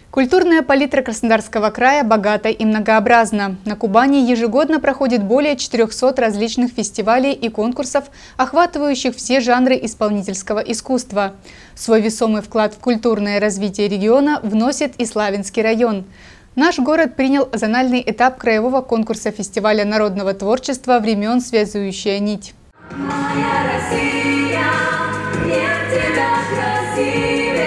Культурная палитра Краснодарского края богата и многообразна. На Кубани ежегодно проходит более 400 различных фестивалей и конкурсов, охватывающих все жанры исполнительского искусства. Свой весомый вклад в культурное развитие региона вносит и Славянский район. Наш город принял зональный этап краевого конкурса фестиваля народного творчества времен «Связующая нить». Моя Россия, нет тебя красивее,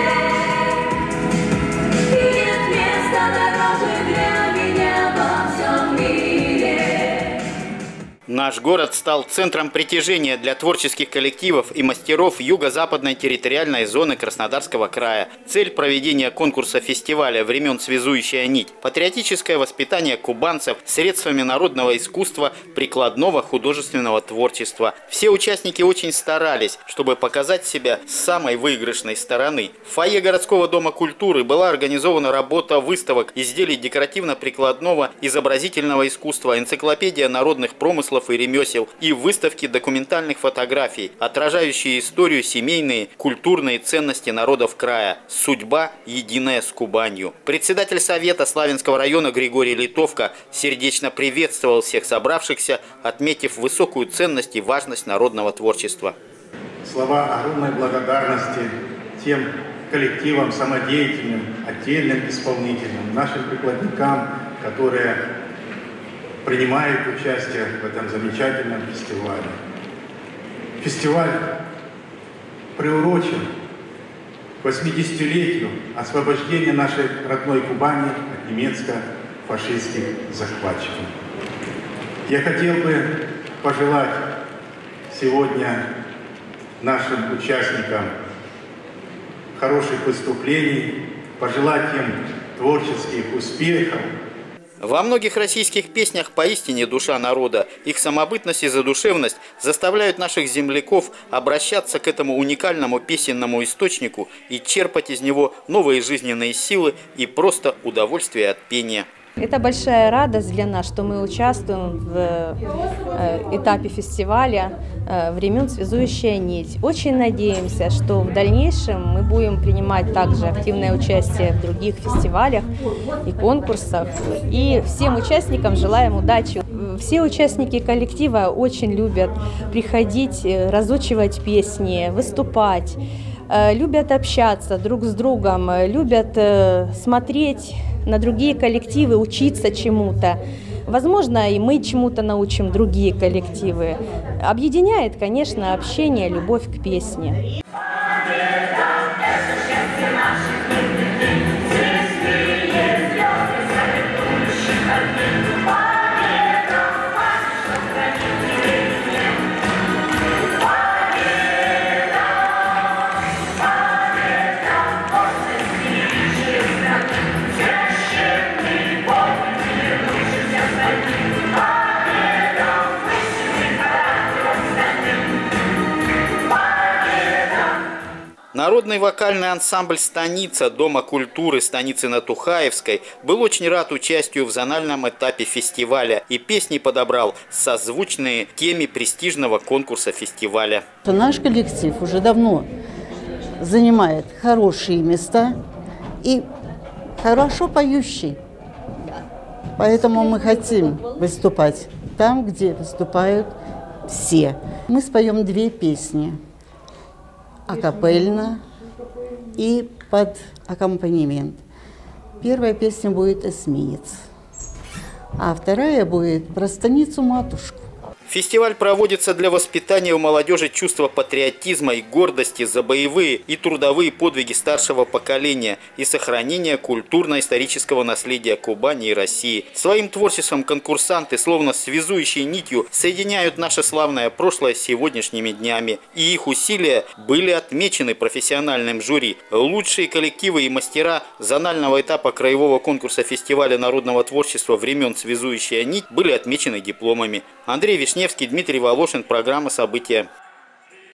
и нет места дороже для меня во всем мире. Наш город стал центром притяжения для творческих коллективов и мастеров юго-западной территориальной зоны Краснодарского края. Цель проведения конкурса фестиваля времен «Связующая нить» – патриотическое воспитание кубанцев средствами народного искусства, прикладного художественного творчества. Все участники очень старались, чтобы показать себя с самой выигрышной стороны. В фойе городского дома культуры была организована работа выставок изделий декоративно-прикладного изобразительного искусства, энциклопедия народных промыслов и ремесел и выставки документальных фотографий, отражающие историю, семейные, культурные ценности народов края. Судьба единая с Кубанью. Председатель Совета Славянского района Григорий Литовка сердечно приветствовал всех собравшихся, отметив высокую ценность и важность народного творчества. Слова огромной благодарности тем коллективам, самодеятельным, отдельным исполнителям, нашим прикладникам, которые принимают участие в этом замечательном фестивале. Фестиваль приурочен к 80-летию освобождения нашей родной Кубани от немецко-фашистских захватчиков. Я хотел бы пожелать сегодня нашим участникам хороших выступлений, пожелать им творческих успехов. Во многих российских песнях поистине душа народа, их самобытность и задушевность заставляют наших земляков обращаться к этому уникальному песенному источнику и черпать из него новые жизненные силы и просто удовольствие от пения. Это большая радость для нас, что мы участвуем в этапе фестиваля времен «Связующая нить». Очень надеемся, что в дальнейшем мы будем принимать также активное участие в других фестивалях и конкурсах. И всем участникам желаем удачи. Все участники коллектива очень любят приходить, разучивать песни, выступать, любят общаться друг с другом, любят смотреть на другие коллективы, учиться чему-то. Возможно, и мы чему-то научим другие коллективы. Объединяет, конечно, общение, любовь к песне. Народный вокальный ансамбль «Станица» Дома культуры станицы Натухаевской был очень рад участию в зональном этапе фестиваля и песни подобрал созвучные теме престижного конкурса фестиваля. Наш коллектив уже давно занимает хорошие места и хорошо поющий. Поэтому мы хотим выступать там, где выступают все. Мы споем 2 песни. Акапельно и под аккомпанемент. Первая песня будет «Эсмиец», а вторая будет про станицу-матушку. Фестиваль проводится для воспитания у молодежи чувства патриотизма и гордости за боевые и трудовые подвиги старшего поколения и сохранения культурно-исторического наследия Кубани и России. Своим творчеством конкурсанты, словно связующей нитью, соединяют наше славное прошлое с сегодняшними днями. И их усилия были отмечены профессиональным жюри. Лучшие коллективы и мастера зонального этапа краевого конкурса фестиваля народного творчества времен «Связующая нить» были отмечены дипломами. Андрей Вишневский, Дмитрий Волошин, программа «События».